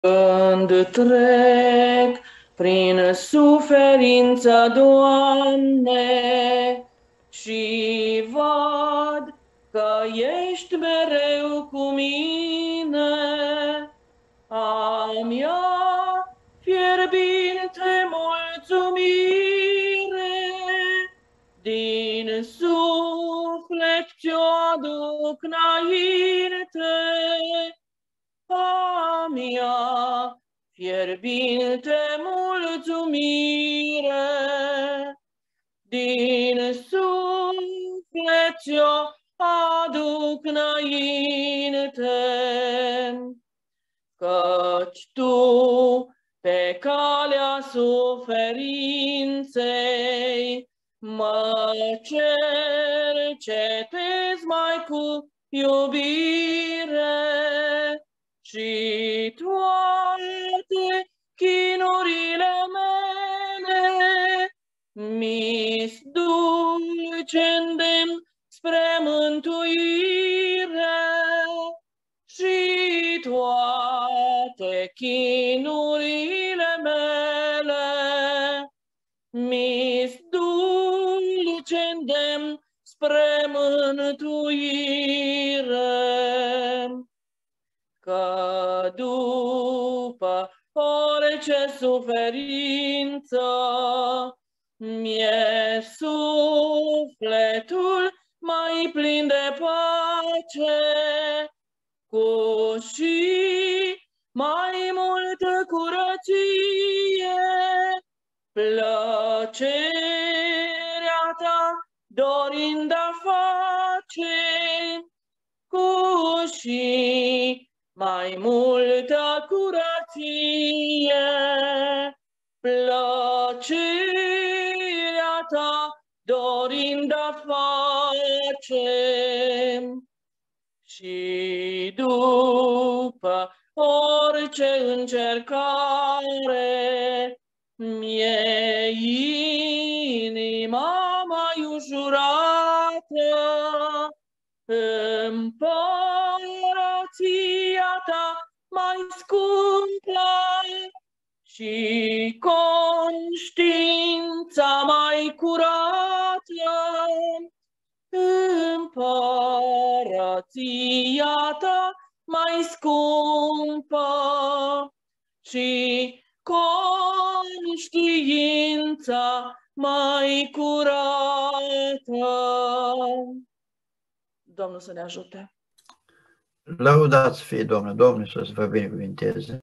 Când trec prin suferință, Doamne, și văd că ești mereu cu mine, a mea fierbinte mulțumire, din suflet ți-o aduc înainte, a mea fierbinte mulțumire, din suflet ți-o aduc înainte, căci tu pe calea suferinței mă cercetezi mai cu iubire și toate chinurile mele mi-s dulce îndemn spre mântuire și toate chinurile mele mi-s dulce îndemn spre mântuire, că după orice suferință mi-e sufletul mai plin de pace, cu și mai multă curăție, plăcerea ta dorind a face, cu și mai multă curăție, plăcerea ta dorind a face. Și după orice încercare, mi-e inima mai ușurată, împărăția ta mai scumpă și conștiința mai curată, împărăția ta mai scumpă și conștiința mai curată. Domnul să ne ajute! Lăudați fie Domnul, Domnul să vă binecuvinteze!